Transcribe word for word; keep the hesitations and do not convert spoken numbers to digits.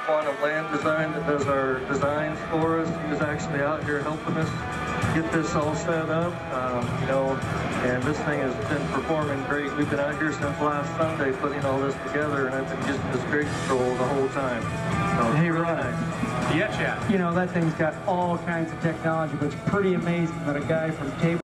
Quantum Land Design that does our designs for us. He was actually out here helping us get this all set up, um, you know, and this thing has been performing great. We've been out here since last Sunday putting all this together, and I've been using this grade control the whole time. So, hey, really Rod. Nice. Yeah, Chad. You know, that thing's got all kinds of technology, but it's pretty amazing that a guy from Table